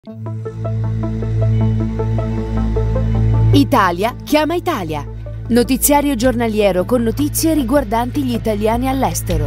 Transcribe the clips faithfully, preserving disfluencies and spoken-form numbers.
Italia chiama Italia. Notiziario giornaliero con notizie riguardanti gli italiani all'estero.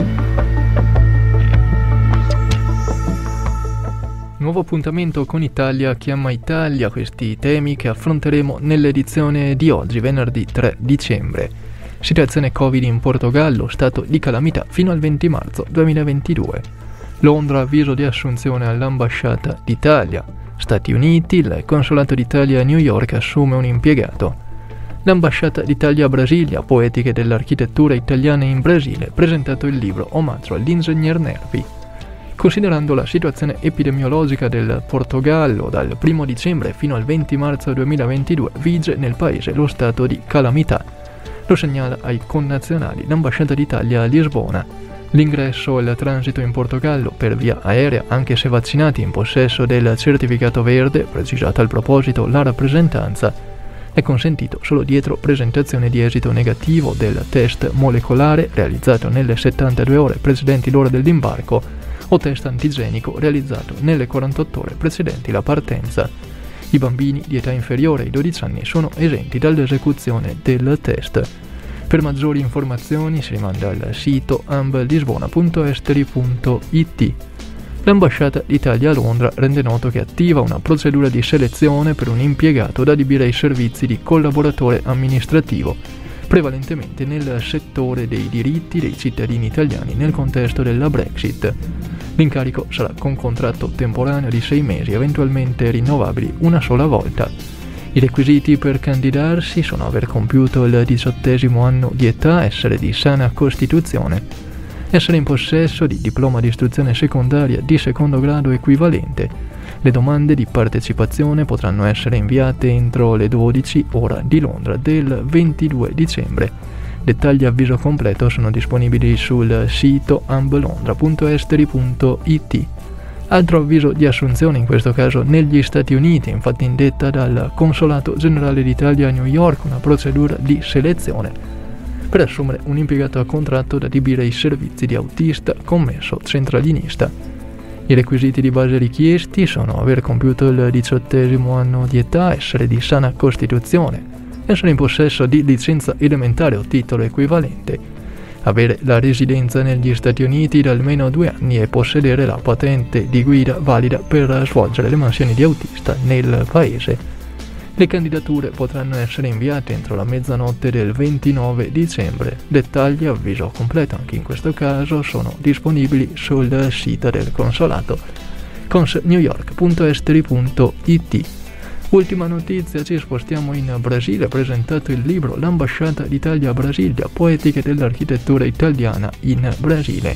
Nuovo appuntamento con Italia chiama Italia, questi temi che affronteremo nell'edizione di oggi, venerdì tre dicembre. Situazione Covid in Portogallo, stato di calamità fino al venti marzo duemilaventidue. Londra, avviso di assunzione all'ambasciata d'Italia. Stati Uniti, il consolato d'Italia a New York assume un impiegato. L'ambasciata d'Italia a Brasilia, poetiche dell'architettura italiana in Brasile, presentato il libro Omaggio all'ingegner Nervi. Considerando la situazione epidemiologica del Portogallo, dal primo dicembre fino al venti marzo duemilaventidue vige nel paese lo stato di calamità. Lo segnala ai connazionali l'ambasciata d'Italia a Lisbona. L'ingresso e il transito in Portogallo per via aerea, anche se vaccinati in possesso del certificato verde, precisata al proposito la rappresentanza, è consentito solo dietro presentazione di esito negativo del test molecolare realizzato nelle settantadue ore precedenti l'ora dell'imbarco o test antigenico realizzato nelle quarantotto ore precedenti la partenza. I bambini di età inferiore ai dodici anni sono esenti dall'esecuzione del test. Per maggiori informazioni si rimanda al sito amblisbona punto esteri punto it. L'ambasciata d'Italia a Londra rende noto che attiva una procedura di selezione per un impiegato da adibire ai servizi di collaboratore amministrativo, prevalentemente nel settore dei diritti dei cittadini italiani nel contesto della Brexit. L'incarico sarà con contratto temporaneo di sei mesi, eventualmente rinnovabili una sola volta. I requisiti per candidarsi sono aver compiuto il diciottesimo anno di età, essere di sana costituzione, essere in possesso di diploma di istruzione secondaria di secondo grado equivalente. Le domande di partecipazione potranno essere inviate entro le dodici ora di Londra del ventidue dicembre. Dettagli e avviso completo sono disponibili sul sito amblondra punto esteri punto it. Altro avviso di assunzione, in questo caso negli Stati Uniti, infatti indetta dal Consolato Generale d'Italia a New York una procedura di selezione per assumere un impiegato a contratto da adibire ai servizi di autista, commesso, centralinista. I requisiti di base richiesti sono aver compiuto il diciottesimo anno di età, essere di sana costituzione, essere in possesso di licenza elementare o titolo equivalente, avere la residenza negli Stati Uniti da almeno due anni e possedere la patente di guida valida per svolgere le mansioni di autista nel paese. Le candidature potranno essere inviate entro la mezzanotte del ventinove dicembre. Dettagli e avviso completo anche in questo caso sono disponibili sul sito del consolato cons new york punto esteri punto it. Ultima notizia, ci spostiamo in Brasile, presentato il libro L'ambasciata d'Italia a Brasilia, poetiche dell'architettura italiana in Brasile.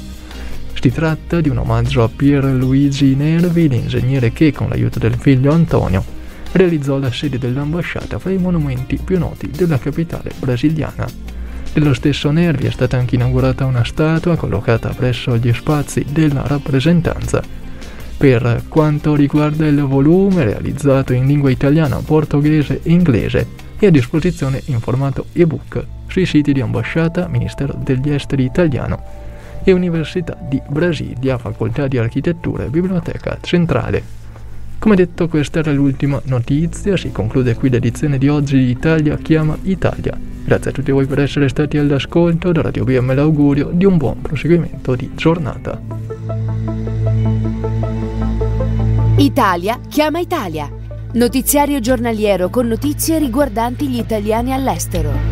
Si tratta di un omaggio a Pierluigi Nervi, l'ingegnere che, con l'aiuto del figlio Antonio, realizzò la sede dell'ambasciata fra i monumenti più noti della capitale brasiliana. Dello stesso Nervi è stata anche inaugurata una statua collocata presso gli spazi della rappresentanza. Per quanto riguarda il volume, realizzato in lingua italiana, portoghese e inglese, è a disposizione in formato ebook sui siti di ambasciata, Ministero degli Esteri italiano e Università di Brasilia, Facoltà di Architettura e Biblioteca Centrale. Come detto, questa era l'ultima notizia, si conclude qui l'edizione di oggi di Italia chiama Italia. Grazie a tutti voi per essere stati all'ascolto, da Radio B M l'augurio di un buon proseguimento di giornata. Italia chiama Italia. Notiziario giornaliero con notizie riguardanti gli italiani all'estero.